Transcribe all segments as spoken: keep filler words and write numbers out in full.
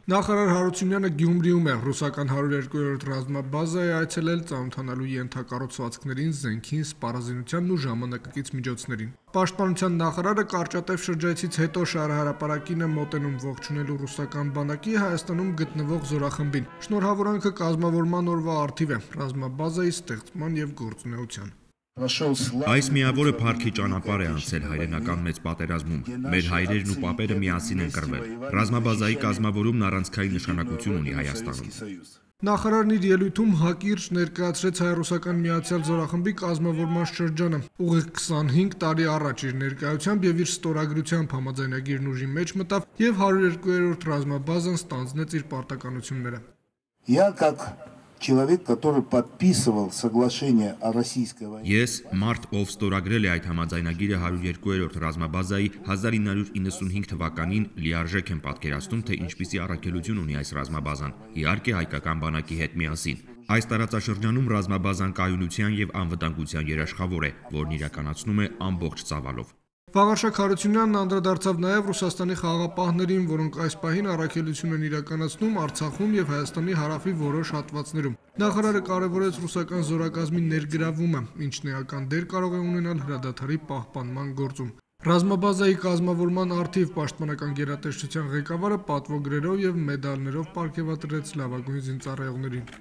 Նախարար Հարությունյանը Գյումրիում է ռուսական հարյուր երկու-րդ ռազմաբազայի այցելել ծանոթանալու ենթակառուցվածքներին, զենքին, սպառազինությանն ու ժամանակակից միջոցներին։ Պաշտպանության նախարարը կարճատև շրջայցից հետո շահրահարապարակին է մոտենում ողջունելու ռուսական բանակի Հայաստանում գտնվող զորախմբին։ Շնորհավորանքը կազմավորման օրվա առթիվ է ռազմաբազայի ստեղծման եւ գործունեության։ Այս միավորը փառքի ճանապարհ է անցել հայրենական մեծ պատերազմում։ Մեր հայրերն ու պապերը միասին են կռվել։ Ռազմաբազայի կազմավորումն առանցքային նշանակություն ունի Հայաստանում։ Նախարարն իր ելույթում հակիրճ ներկայացրեց հայ-ռուսական միացյալ զորախմբի կազմավորման շրջանը։ Ուղիղ քսանհինգ տարի առաջ իր ներկայությամբ եւ իր ստորագրությամբ համաձայնագիրն ուժի մեջ մտավ եւ հարյուր երկու-րդ ռազմաբազան ստանձնեց իր պարտականությունները։ Я как человек, который подписывал соглашение о российской войне. Ես մարդ, ով ստորագրել է այդ համաձայնագիրը հարյուր երկու-րդ ռազմաբազայի հազար ինը հարյուր իննսունհինգ թվականին լիարժեք եմ պատկերացնում, թե ինչպիսի առաքելություն ունի այս ռազմաբազան։ Իհարկե հայկական բանակի հետ միասին։ Այս տարածաշրջանում ռազմաբազան կայունության եւ անվտանգության երաշխավոր է, որն իրականացնում է ամբողջ ծավալով։ Վաղարշակ Հարությունյանն անդրադարձավ նաև Ռուսաստանի խաղաղապահներին, որոնք այս պահին առաքելություն են իրականացնում Արցախում եւ Հայաստանի հարավի որոշ հատվածներում։ Նախարարը կարևորեց ռուսական զորակազմի ներգրավումը, ինչն էական դեր կարող է ունենալ հրադադարի պահպանման գործում։ Ռազմաբազայի կազմավորման առթիվ պաշտպանական գերատեսչության ղեկավարը պատվոգրերով եւ մեդալներով պարգևատրեց լավագույն զինծառայողներին։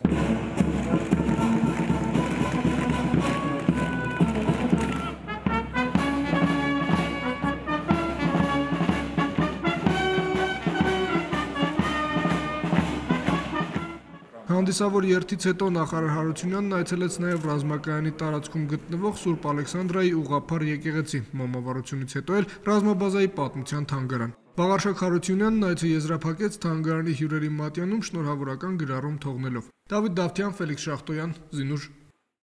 Հանդիսավոր երթից հետո նախարար Հարությունյանն այցելեց նաև ռազմակայանի տարածքում գտնվող Սուրբ Ալեքսանդրայի ուղղափառ եկեղեցի, մոմավառությունից հետո էլ ռազմաբազայի պատմության թանգարան։ Վաղարշակ Հարությունյանն այցը եզրափակեց թանգարանի հյուրերի մատյանում շնորհավորական գրառում թողնելով։ Դավիթ Դավթյան, Ֆելիքս Շախտոյան, Զինուր